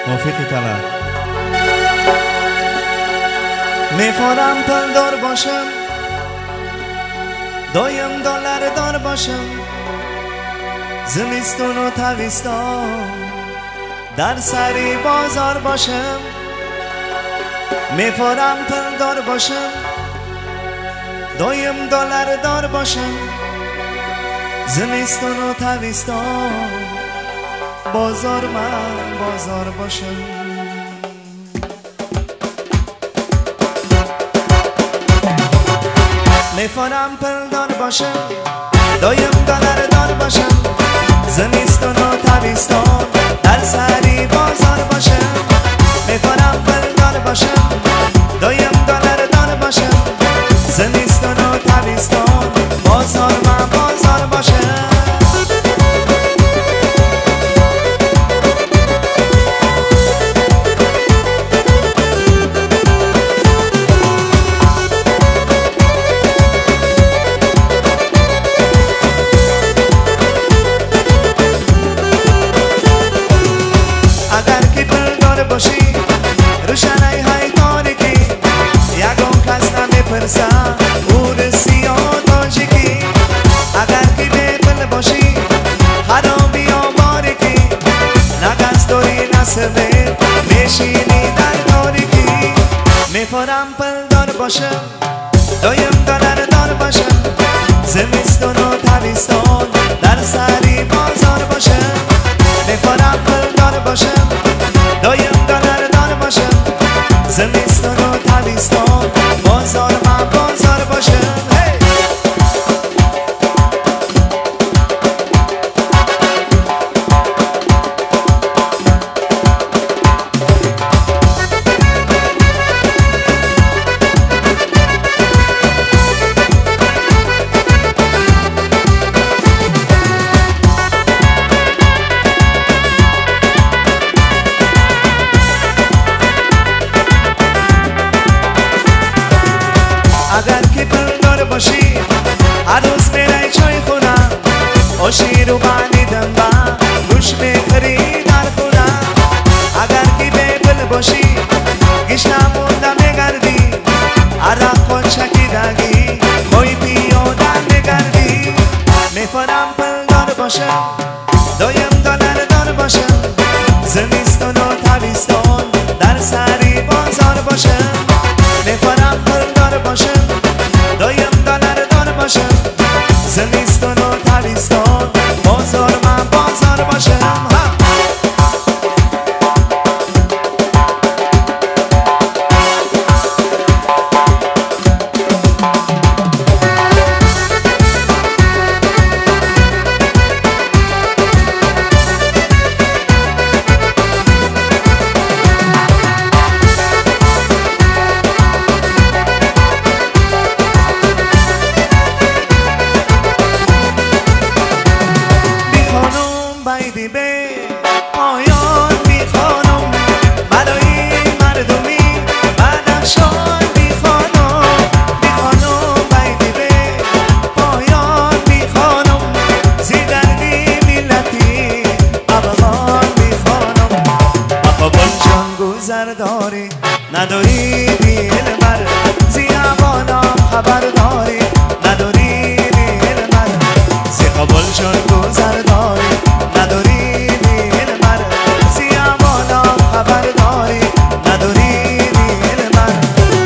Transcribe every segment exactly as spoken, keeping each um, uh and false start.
موفقی طلب میفارم پل دار باشم دایم دلار دار باشم زمستون و تابستان در سری بازار باشم میفارم پل دار باشم دایم دلار دار باشم زمستون و تابستان بازار من بازار باشم میفارم پل دار باشم دایم دلار دار باشم زمستون و تابستان در سری بازار باشم میفارم پل دار باشم دایم دلار دار باشم زمستون و تابستان بازار من بازار باشم باشی روشنایی های تاریکی یکم کس نمیپرسم اور سیاه تاجیکی اگر که بپل باشی خرابی یا باریکی نگست داری نسمه میشینی در تاریکی میفارم پل دار باشم دایم دلار دار باشم زمستون و تابستان در سری بازار باشم میفارم پل دار باشم دایم دلار دار باشم زمستون و تابستان بازار من بازار باشم اگر که پل دار باشی عروس میره چای خونم آشی رو بانیدم با گوش میخری در خونم اگر که به پل باشی گیش نمونده میگردی عرق خود چکیدگی خوی پیاده میگردی میفارم پل دار باشم دایم دلار دار باشم زمستون و تابستان در سری بازار باشم میفارم پل دار باشم دایم دلار دار باشم زمستون و تابستان بازار من بازار باشم بایدی به پایان میخوانم برای مردمی بدخشان میخوانم میخوانم بایدی به پایان میخوانم زی دردی ملتی افغان میخوانم افغان جان گذر داری نداری دیل بر زی افغانم خبر داری نداری دیل بر زی افغان جان گذر داری نداری دیل من زیامانا خبر داری نداری دیل من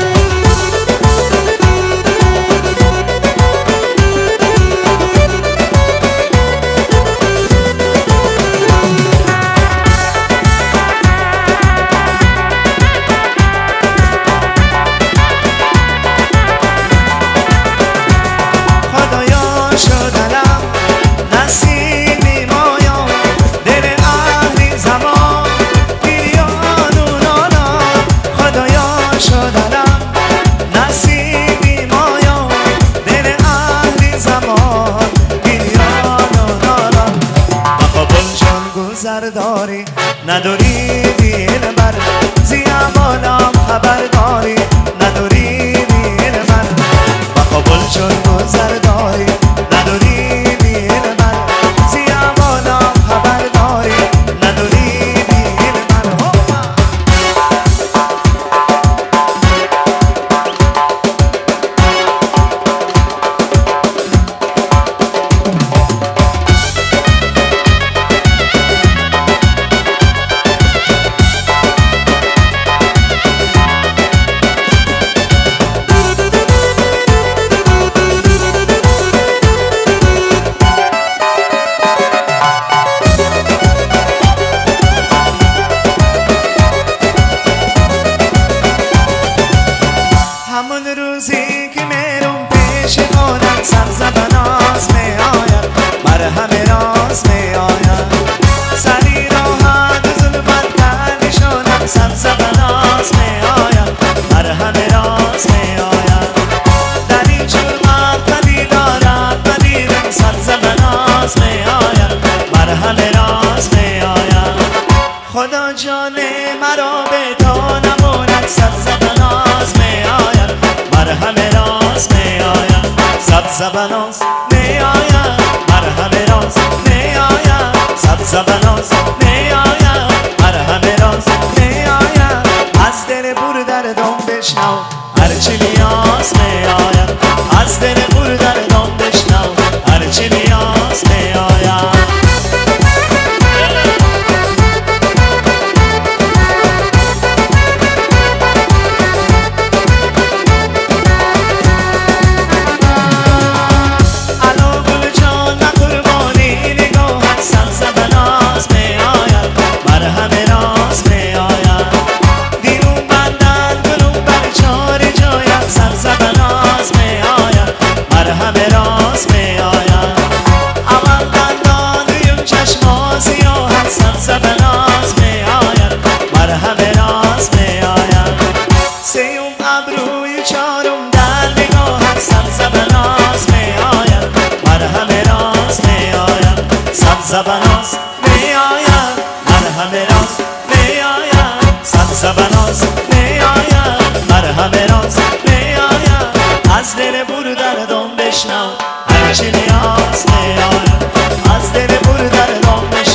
خدایا شدلم نصیبی مایا دل اهلی زمان پیریان و نانا خدایا شدلم نصیبی مایا دل اهلی زمان پیریان و نانا مخابل جان گذر داری نداری دیل بر زیامانم خبر داری نداری دیل من مخابل جان گذر داری نداری دیل من زیامانم خبر داری نداری دیل من جان مرا به تا نماند سبز بناز می آید مرهم راز می آید سبز بناز می آید مرهم راز می آید سبز بناز می آید مرهم راز می آید از دل بور دردم بشنو هرچی نیاز می آید از دل بور دردم بشنو هرچی نیاز می آید سبز می آید مرهم راز می آید سبز بناز می آید مرهم راز می آید از دل بور دردم بشنو هرچی نیاز می آید از دل بور دردم بشنو